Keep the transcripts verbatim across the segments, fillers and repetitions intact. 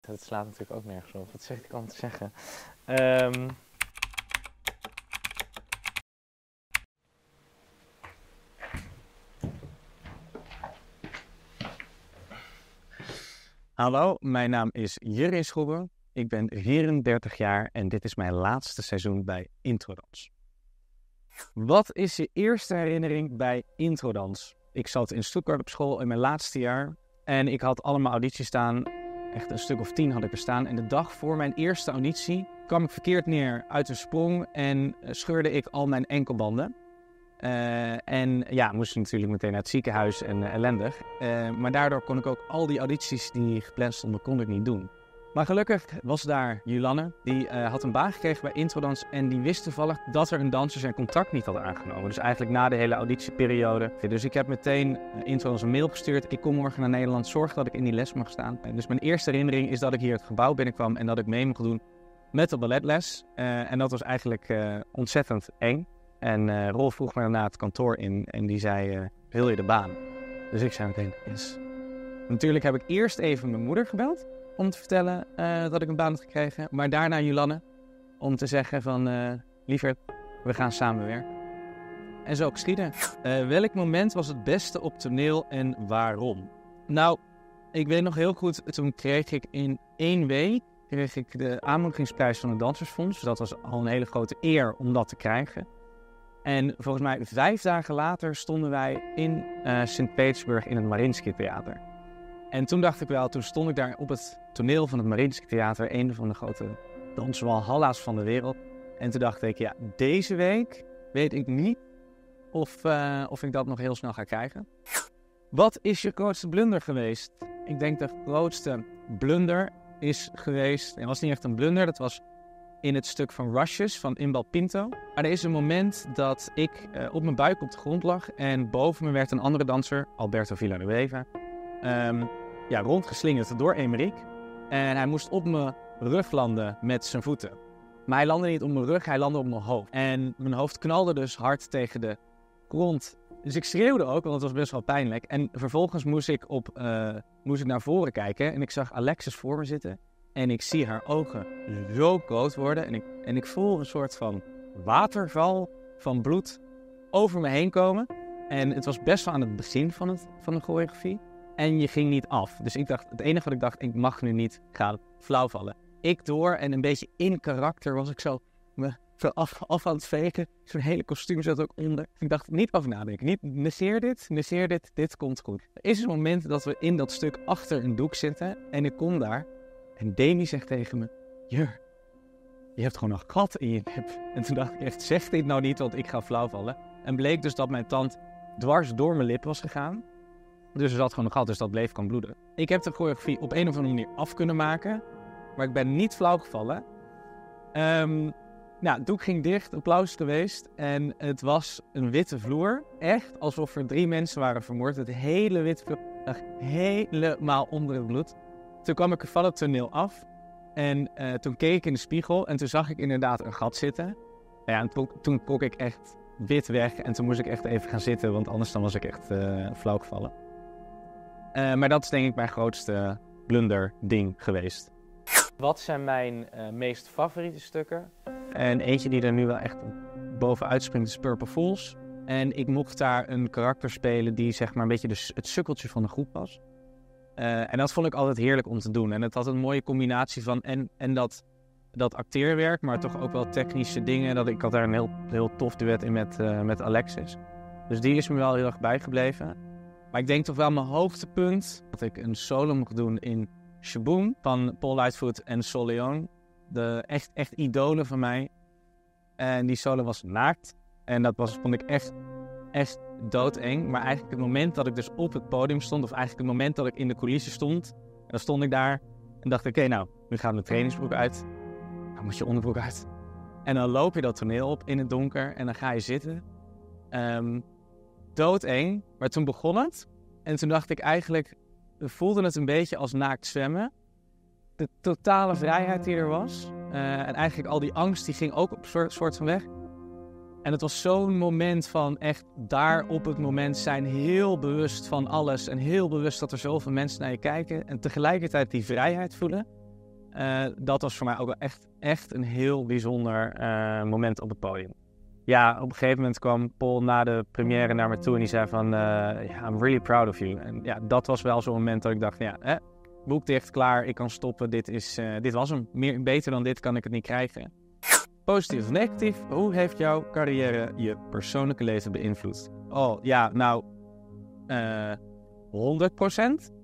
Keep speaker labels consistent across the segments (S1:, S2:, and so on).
S1: Dat slaat natuurlijk ook nergens op. Wat zeg ik allemaal te zeggen? Um... Hallo, mijn naam is Jurre Schobbe. Ik ben vierendertig jaar en dit is mijn laatste seizoen bij Introdans. Wat is je eerste herinnering bij Introdans? Ik zat in Stuttgart op school in mijn laatste jaar en ik had allemaal audities staan. Echt een stuk of tien had ik er staan. En de dag voor mijn eerste auditie kwam ik verkeerd neer uit een sprong en scheurde ik al mijn enkelbanden. Uh, en ja, moest ik natuurlijk meteen naar het ziekenhuis en uh, ellendig. Uh, maar daardoor kon ik ook al die audities die gepland stonden, kon ik niet doen. Maar gelukkig was daar Julanne, die uh, had een baan gekregen bij Introdans en die wist toevallig dat er een danser zijn contract niet had aangenomen. Dus eigenlijk na de hele auditieperiode. Dus ik heb meteen uh, Introdans een mail gestuurd. Ik kom morgen naar Nederland, zorg dat ik in die les mag staan. Uh, dus mijn eerste herinnering is dat ik hier het gebouw binnenkwam en dat ik mee mocht doen met de balletles. Uh, en dat was eigenlijk uh, ontzettend eng. En uh, Rolf vroeg me daarna het kantoor in en die zei, uh, wil je de baan? Dus ik zei meteen, yes. Natuurlijk heb ik eerst even mijn moeder gebeld om te vertellen uh, dat ik een baan had gekregen. Maar daarna Julanne om te zeggen van, uh, lieverd, we gaan samenwerken. En zo geschieden. Uh, welk moment was het beste op toneel en waarom? Nou, ik weet nog heel goed, toen kreeg ik in één week kreeg ik de aanmoedigingsprijs van het Dansersfonds. Dat was al een hele grote eer om dat te krijgen. En volgens mij vijf dagen later stonden wij in uh, Sint-Petersburg in het Mariinsky Theater. En toen dacht ik wel, toen stond ik daar op het toneel van het Mariinsky Theater, een van de grote danswalhalla's van de wereld. En toen dacht ik, ja, deze week weet ik niet of, uh, of ik dat nog heel snel ga krijgen. Wat is je grootste blunder geweest? Ik denk de grootste blunder is geweest, het was niet echt een blunder, dat was in het stuk van Rushes van Inbal Pinto. Maar er is een moment dat ik uh, op mijn buik op de grond lag en boven me werd een andere danser, Alberto Villanueva, um, ja, rondgeslingerd door Emerick. En hij moest op mijn rug landen met zijn voeten. Maar hij landde niet op mijn rug, hij landde op mijn hoofd. En mijn hoofd knalde dus hard tegen de grond. Dus ik schreeuwde ook, want het was best wel pijnlijk. En vervolgens moest ik, op, uh, moest ik naar voren kijken en ik zag Alexis voor me zitten. En ik zie haar ogen zo groot worden. En ik, en ik voel een soort van waterval van bloed over me heen komen. En het was best wel aan het begin van, het, van de choreografie. En je ging niet af. Dus ik dacht, het enige wat ik dacht, ik mag nu niet gaan flauwvallen. Ik door en een beetje in karakter was ik zo me af, af aan het vegen. Zo'n hele kostuum zat ook onder. Ik dacht, niet over nadenken. Niet, negeer dit, negeer dit, dit komt goed. Er is een moment dat we in dat stuk achter een doek zitten. En ik kom daar. En Demi zegt tegen me, Jur, je hebt gewoon een gat in je nek. En toen dacht ik echt, zeg dit nou niet, want ik ga flauwvallen. En bleek dus dat mijn tand dwars door mijn lip was gegaan. Dus er zat gewoon een gat, dus dat bleef kan bloeden. Ik heb de choreografie op een of andere manier af kunnen maken. Maar ik ben niet flauw gevallen. Um, nou, het doek ging dicht, applaus geweest. En het was een witte vloer. Echt alsof er drie mensen waren vermoord. Het hele witte vloer lag helemaal onder het bloed. Toen kwam ik van het toneel af en uh, toen keek ik in de spiegel en toen zag ik inderdaad een gat zitten. Ja, en toen, toen trok ik echt wit weg en toen moest ik echt even gaan zitten, want anders dan was ik echt uh, flauw gevallen. Uh, maar dat is denk ik mijn grootste blunder ding geweest. Wat zijn mijn uh, meest favoriete stukken? En eentje die er nu wel echt bovenuit springt is Purple Fools. En ik mocht daar een karakter spelen die zeg maar een beetje de, het sukkeltje van de groep was. Uh, en dat vond ik altijd heerlijk om te doen. En het had een mooie combinatie van en, en dat, dat acteerwerk, maar toch ook wel technische dingen. Dat, ik had daar een heel, heel tof duet in met, uh, met Alexis. Dus die is me wel heel erg bijgebleven. Maar ik denk toch wel mijn hoogtepunt dat ik een solo mocht doen in Shaboom van Paul Lightfoot en Sol Leon. De echt, echt idolen van mij. En die solo was naakt. En dat was, vond ik echt, echt doodeng. Maar eigenlijk het moment dat ik dus op het podium stond, of eigenlijk het moment dat ik in de coulissen stond, en dan stond ik daar en dacht ik, oké, okay, nou, nu gaat mijn trainingsbroek uit. Dan moet je onderbroek uit. En dan loop je dat toneel op in het donker en dan ga je zitten. Um, doodeng. Maar toen begon het. En toen dacht ik eigenlijk, voelde het een beetje als naakt zwemmen. De totale vrijheid die er was. Uh, en eigenlijk al die angst, die ging ook op een soort, soort van weg. En het was zo'n moment van echt daar op het moment zijn, heel bewust van alles. En heel bewust dat er zoveel mensen naar je kijken. En tegelijkertijd die vrijheid voelen. Uh, dat was voor mij ook wel echt, echt een heel bijzonder uh, moment op het podium. Ja, op een gegeven moment kwam Paul na de première naar me toe en die zei van... Uh, yeah, I'm really proud of you. En ja, dat was wel zo'n moment dat ik dacht van ja, eh, boek dicht, klaar, ik kan stoppen. Dit, is, uh, dit was hem. Meer, beter dan dit kan ik het niet krijgen. Positief of negatief, hoe heeft jouw carrière je persoonlijke leven beïnvloed? Oh, ja, nou, uh, honderd procent.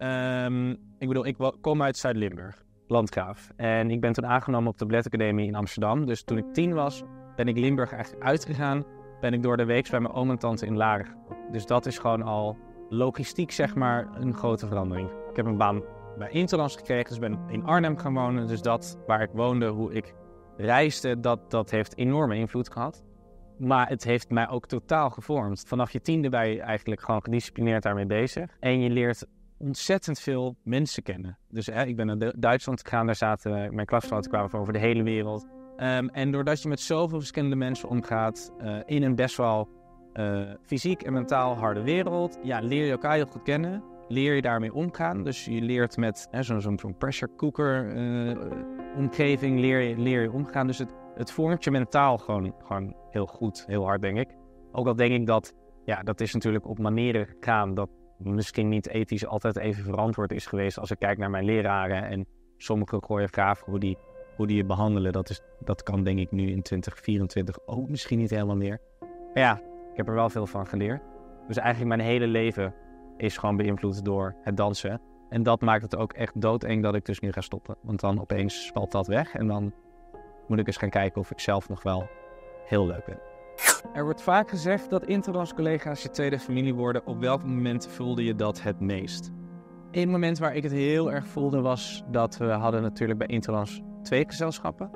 S1: Um, ik bedoel, ik kom uit Zuid-Limburg, Landgraaf. En ik ben toen aangenomen op de Balletacademie in Amsterdam. Dus toen ik tien was, ben ik Limburg eigenlijk uitgegaan. Ben ik door de week bij mijn oom en tante in Laren gekomen. Dus dat is gewoon al logistiek, zeg maar, een grote verandering. Ik heb een baan bij Interlands gekregen, dus ben in Arnhem gaan wonen. Dus dat, waar ik woonde, hoe ik reisde, dat, dat heeft enorme invloed gehad. Maar het heeft mij ook totaal gevormd. Vanaf je tiende ben je eigenlijk gewoon gedisciplineerd daarmee bezig. En je leert ontzettend veel mensen kennen. Dus hè, ik ben naar Duitsland gegaan, daar zaten mijn klasgenoten kwamen van over de hele wereld. Um, en doordat je met zoveel verschillende mensen omgaat, uh, in een best wel uh, fysiek en mentaal harde wereld, ja, leer je elkaar heel goed kennen. Leer je daarmee omgaan. Dus je leert met hè, zo'n, zo'n pressure cooker uh, omgeving leer je, leer je omgaan. Dus het, het vormt je mentaal gewoon, gewoon heel goed, heel hard, denk ik. Ook al denk ik dat, ja, dat is natuurlijk op manieren gegaan dat misschien niet ethisch altijd even verantwoord is geweest als ik kijk naar mijn leraren en sommige choreografen, hoe die, hoe die je behandelen. Dat, is, dat kan denk ik nu in twintig vierentwintig ook misschien niet helemaal meer. Maar ja, ik heb er wel veel van geleerd. Dus eigenlijk mijn hele leven is gewoon beïnvloed door het dansen. En dat maakt het ook echt doodeng dat ik dus nu ga stoppen. Want dan opeens valt dat weg en dan moet ik eens gaan kijken of ik zelf nog wel heel leuk ben. Er wordt vaak gezegd dat Interlands collega's je tweede familie worden. Op welk moment voelde je dat het meest? Een moment waar ik het heel erg voelde was dat we hadden natuurlijk bij Interlands twee gezelschappen.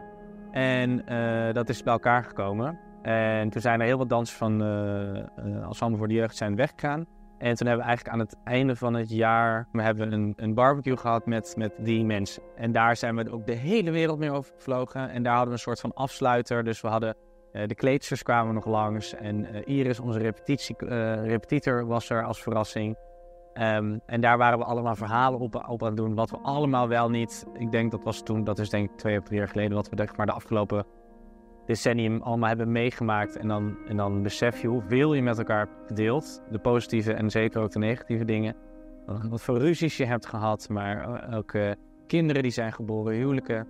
S1: En uh, dat is bij elkaar gekomen. En toen zijn er heel wat dansers van uh, uh, Ensemble voor de Jeugd zijn weggegaan. En toen hebben we eigenlijk aan het einde van het jaar we hebben een, een barbecue gehad met, met die mensen. En daar zijn we ook de hele wereld mee overgevlogen. En daar hadden we een soort van afsluiter. Dus we hadden uh, de kleedsters kwamen nog langs. En uh, Iris, onze repetitie, uh, repetitor, was er als verrassing. Um, en daar waren we allemaal verhalen op, op aan het doen. Wat we allemaal wel niet... Ik denk dat was toen, dat is denk ik twee of drie jaar geleden... wat we denk maar de afgelopen decennium allemaal hebben meegemaakt. En dan, en dan besef je hoeveel je met elkaar hebt gedeeld. De positieve en zeker ook de negatieve dingen. Wat voor ruzies je hebt gehad. Maar ook uh, kinderen die zijn geboren, huwelijken.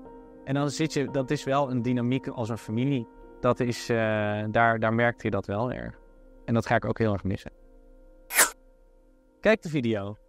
S1: En dan zit je... Dat is wel een dynamiek als een familie. Dat is... Uh, daar, daar merkte je dat wel erg. En dat ga ik ook heel erg missen. Kijk de video.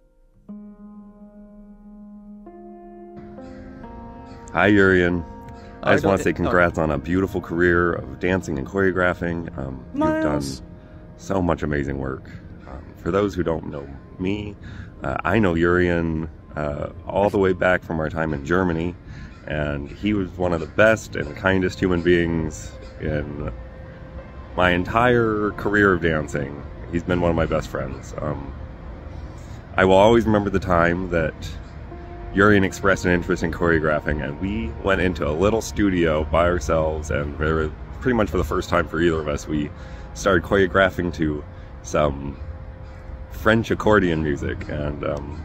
S2: Hi, Urian. I just want to say congrats on a beautiful career of dancing and choreographing. Um, you've done so much amazing work. Um, for those who don't know me, uh, I know Urian uh, all the way back from our time in Germany, and he was one of the best and kindest human beings in my entire career of dancing. He's been one of my best friends. Um, I will always remember the time that Urian expressed an interest in choreographing, and we went into a little studio by ourselves, and pretty much for the first time for either of us, we started choreographing to some French accordion music, and um,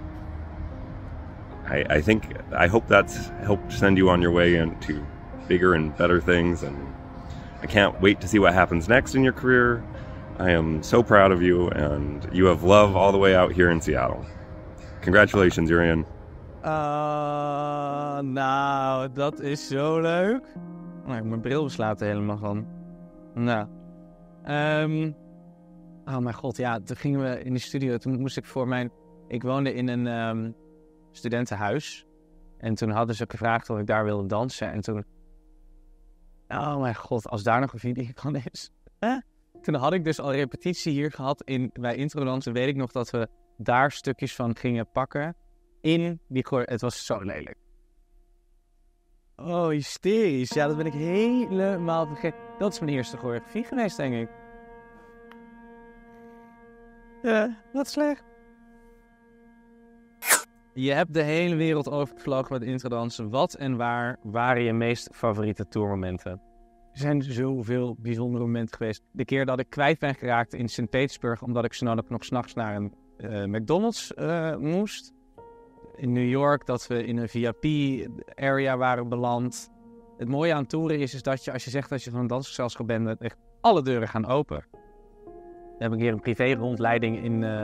S2: I, I think, I hope that's helped send you on your way into bigger and better things, and I can't wait to see what happens next in your career. I am so proud of you, and you have love all the way out here in Seattle. Congratulations, Urian.
S1: Uh, nou, dat is zo leuk. Nou, mijn bril beslaat er helemaal van. Nou. Um, oh mijn god, ja. Toen gingen we in de studio. Toen moest ik voor mijn... Ik woonde in een um, studentenhuis. En toen hadden ze gevraagd of ik daar wilde dansen. En toen... Oh mijn god, als daar nog een video van is. Huh? Toen had ik dus al repetitie hier gehad in, bij Introdansen. Weet ik nog dat we daar stukjes van gingen pakken. In die choor. Het was zo lelijk. Oh, hysterisch. Ja, dat ben ik helemaal vergeten. Dat is mijn eerste choreografie geweest, denk ik. Ja, wat slecht. Je hebt de hele wereld overgevlogen met Introdansen. Wat en waar waren je meest favoriete tourmomenten? Er zijn zoveel bijzondere momenten geweest. De keer dat ik kwijt ben geraakt in Sint Petersburg, omdat ik zo nodig nog s'nachts naar een uh, McDonald's uh, moest. in New York dat we in een V I P-area waren beland. Het mooie aan toeren is, is dat je, als je zegt dat je van een dansgezelschap bent, dat echt alle deuren gaan open. We hebben een keer een privé-rondleiding in uh, uh,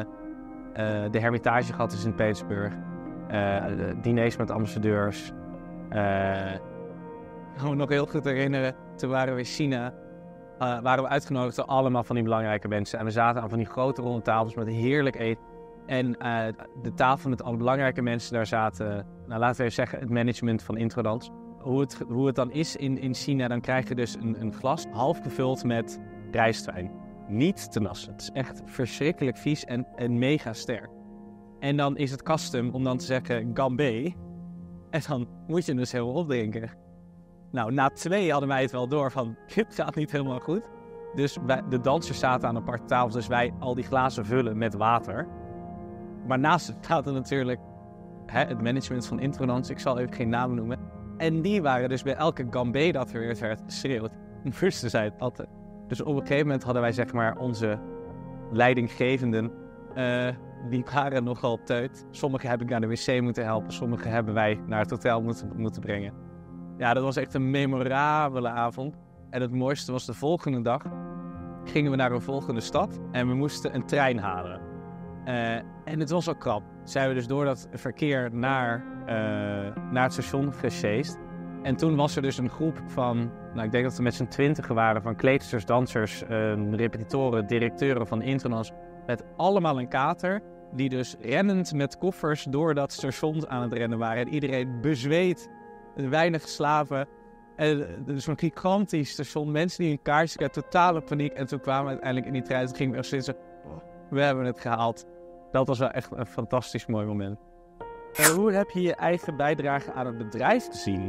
S1: de Hermitage gehad in Sint-Petersburg. Uh, diners met ambassadeurs. Uh, ik kan me nog heel goed herinneren, toen waren we in China. Uh, waren we uitgenodigd door allemaal van die belangrijke mensen. En we zaten aan van die grote ronde tafels met heerlijk eten. En uh, de tafel met alle belangrijke mensen, daar zaten, nou laten we even zeggen, het management van Introdans. Hoe het, hoe het dan is in, in China, dan krijg je dus een, een glas half gevuld met rijstwijn. Niet te nassen. Het is echt verschrikkelijk vies en, en mega sterk. En dan is het custom om dan te zeggen Gambé. En dan moet je dus helemaal opdrinken. Nou, na twee hadden wij het wel door van, dit gaat niet helemaal goed. Dus wij, de dansers zaten aan aparte tafels, dus wij al die glazen vullen met water. Maar naast het staat er natuurlijk hè, het management van Introdans, ik zal even geen namen noemen. En die waren dus bij elke Gambé dat er weer werd geschreeuwd. Moesten zij het altijd. Dus op een gegeven moment hadden wij zeg maar onze leidinggevenden, uh, die waren nogal teut. Sommigen heb ik naar de wc moeten helpen, sommigen hebben wij naar het hotel moeten, moeten brengen. Ja, dat was echt een memorabele avond. En het mooiste was de volgende dag gingen we naar een volgende stad en we moesten een trein halen. Uh, en het was al krap. Zijn we dus door dat verkeer naar, uh, naar het station gesjeest. En toen was er dus een groep van, nou ik denk dat we met z'n twintigen waren, van kleedsters, dansers, uh, repetitoren, directeuren van Introdans, met allemaal een kater, die dus rennend met koffers door dat station aan het rennen waren. En iedereen bezweet, weinig slaven. En dus een gigantisch station, mensen die een kaartje kregen, totale paniek. En toen kwamen we uiteindelijk in die trein, toen gingen we echt zitten, oh, we hebben het gehaald. Dat was wel echt een fantastisch mooi moment. Uh, hoe heb je je eigen bijdrage aan het bedrijf gezien?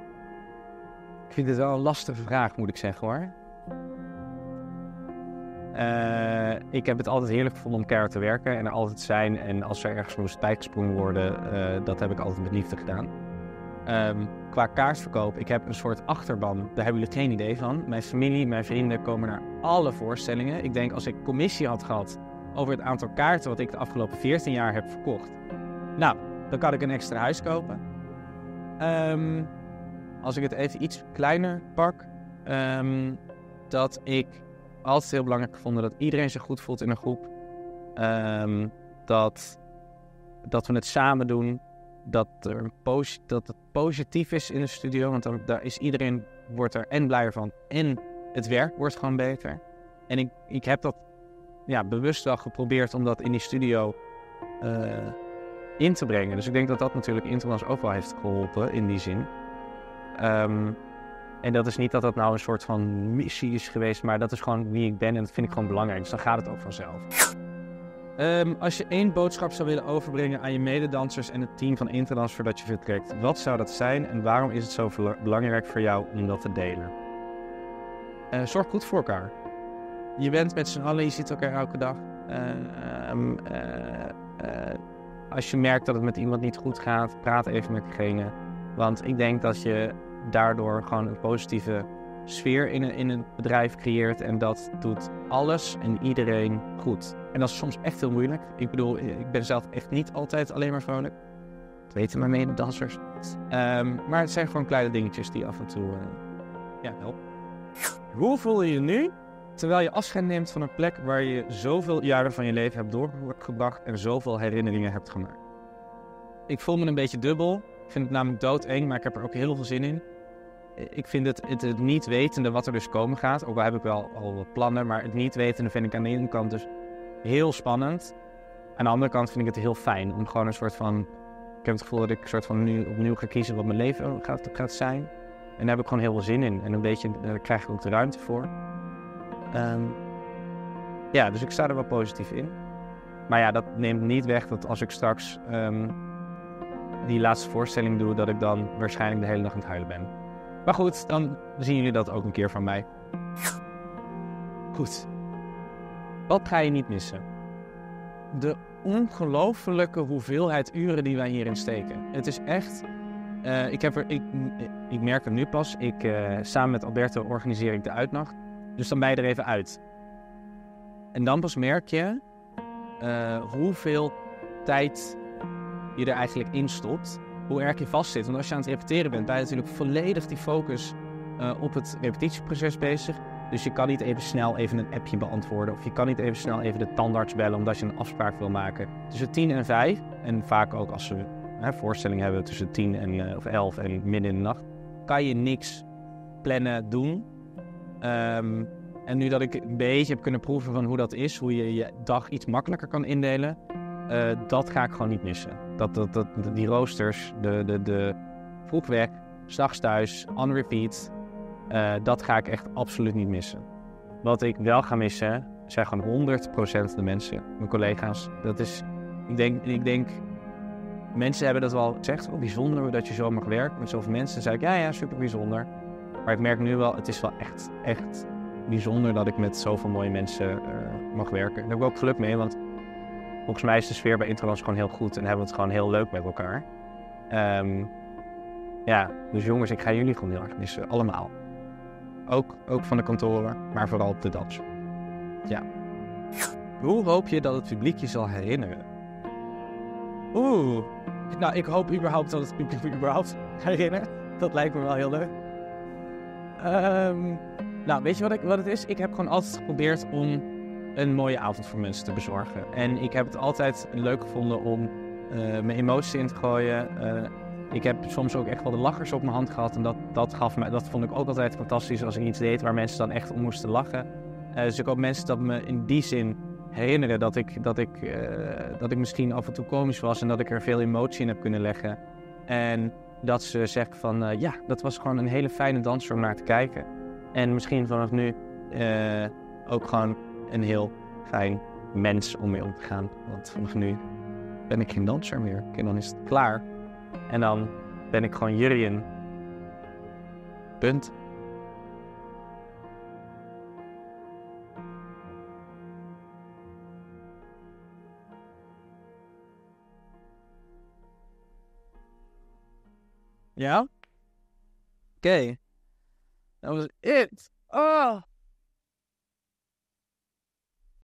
S1: Ik vind het wel een lastige vraag, moet ik zeggen hoor. Uh, ik heb het altijd heerlijk gevonden om keihard te werken en er altijd te zijn. En als er ergens moest bijgesprongen worden, uh, dat heb ik altijd met liefde gedaan. Um, qua kaartverkoop, ik heb een soort achterban, daar hebben jullie geen idee van. Mijn familie, mijn vrienden komen naar alle voorstellingen. Ik denk als ik commissie had gehad over het aantal kaarten wat ik de afgelopen veertien jaar heb verkocht. Nou, dan kan ik een extra huis kopen. Um, als ik het even iets kleiner pak, um, dat ik altijd heel belangrijk gevonden dat iedereen zich goed voelt in een groep. Um, dat, dat we het samen doen. Dat, er een pos- dat het positief is in de studio. Want dan, daar is iedereen wordt er en blijer van. En het werk wordt gewoon beter. En ik, ik heb dat ja, bewust wel geprobeerd om dat in die studio uh, in te brengen. Dus ik denk dat dat natuurlijk Introdans ook wel heeft geholpen in die zin. Um, en dat is niet dat dat nou een soort van missie is geweest, maar dat is gewoon wie ik ben en dat vind ik gewoon belangrijk. Dus dan gaat het ook vanzelf. Um, als je één boodschap zou willen overbrengen aan je mededansers en het team van Introdans voordat je vertrekt, wat zou dat zijn en waarom is het zo belangrijk voor jou om dat te delen? Uh, zorg goed voor elkaar. Je bent met z'n allen, je ziet elkaar elke dag. Uh, um, uh, uh, als je merkt dat het met iemand niet goed gaat, praat even met diegene. Want ik denk dat je daardoor gewoon een positieve sfeer in een, in een bedrijf creëert. En dat doet alles en iedereen goed. En dat is soms echt heel moeilijk. Ik bedoel, ik ben zelf echt niet altijd alleen maar vrolijk. Dat weten mijn mededansers. Um, maar het zijn gewoon kleine dingetjes die af en toe uh, ja, helpen. Hoe voel je je nu terwijl je afscheid neemt van een plek waar je zoveel jaren van je leven hebt doorgebracht en zoveel herinneringen hebt gemaakt? Ik voel me een beetje dubbel. Ik vind het namelijk doodeng, maar ik heb er ook heel veel zin in. Ik vind het, het, het niet wetende wat er dus komen gaat, ook al heb ik wel al wat plannen, maar het niet wetende vind ik aan de ene kant dus heel spannend. Aan de andere kant vind ik het heel fijn om gewoon een soort van, ik heb het gevoel dat ik een soort van nu opnieuw ga kiezen wat mijn leven gaat, gaat zijn. En daar heb ik gewoon heel veel zin in en een beetje, daar krijg ik ook de ruimte voor. Um, ja, dus ik sta er wel positief in. Maar ja, dat neemt niet weg dat als ik straks um, die laatste voorstelling doe, dat ik dan waarschijnlijk de hele dag aan het huilen ben. Maar goed, dan zien jullie dat ook een keer van mij. Goed. Wat ga je niet missen? De ongelofelijke hoeveelheid uren die wij hierin steken. Het is echt... Uh, ik, heb er, ik, ik merk het nu pas. Ik, uh, samen met Alberto organiseer ik de uitnacht. Dus dan ben je er even uit. En dan pas merk je uh, hoeveel tijd je er eigenlijk in stopt, hoe erg je vastzit. Want als je aan het repeteren bent, ben je natuurlijk volledig die focus uh, op het repetitieproces bezig. Dus je kan niet even snel even een appje beantwoorden. Of je kan niet even snel even de tandarts bellen omdat je een afspraak wil maken. Tussen tien en vijf. En vaak ook als we hè, voorstelling hebben tussen tien en, uh, of elf en midden in de nacht. Kan je niks plannen, doen. Um, en nu dat ik een beetje heb kunnen proeven van hoe dat is. Hoe je je dag iets makkelijker kan indelen. Uh, dat ga ik gewoon niet missen. Dat, dat, dat, die roosters, de, de, de vroeg weg, 's nachts thuis, on repeat. Uh, dat ga ik echt absoluut niet missen. Wat ik wel ga missen, zijn gewoon honderd procent de mensen, mijn collega's. Dat is, ik denk, ik denk, mensen hebben dat wel gezegd, oh bijzonder dat je zo mag werken met zoveel mensen. Dan zei ik, ja ja, super bijzonder. Maar ik merk nu wel, het is wel echt, echt bijzonder dat ik met zoveel mooie mensen uh, mag werken. Daar heb ik ook geluk mee, want volgens mij is de sfeer bij Introlans gewoon heel goed en hebben we het gewoon heel leuk met elkaar. Um, ja, dus jongens, ik ga jullie gewoon heel erg missen, allemaal. Ook, ook van de kantoren, maar vooral op de dans. Ja. Hoe hoop je dat het publiek je zal herinneren? Oeh. Nou, ik hoop überhaupt dat het publiek me überhaupt herinnert. Dat lijkt me wel heel leuk. Um, nou, weet je wat, ik, wat het is? Ik heb gewoon altijd geprobeerd om een mooie avond voor mensen te bezorgen. En ik heb het altijd leuk gevonden om uh, mijn emoties in te gooien. Uh, Ik heb soms ook echt wel de lachers op mijn hand gehad. En dat, dat, gaf me, dat vond ik ook altijd fantastisch als ik iets deed waar mensen dan echt om moesten lachen. Uh, dus ik hoop mensen dat me in die zin herinneren dat ik, dat, ik, uh, dat ik misschien af en toe komisch was. En dat ik er veel emotie in heb kunnen leggen. En dat ze zeggen van uh, ja, dat was gewoon een hele fijne danser om naar te kijken. En misschien vanaf nu uh, ook gewoon een heel fijn mens om mee om te gaan. Want vanaf nu ben ik geen danser meer. En dan is het klaar. En dan ben ik gewoon Jurjen. Punt. Ja? Oké. Okay. That was it. Oh.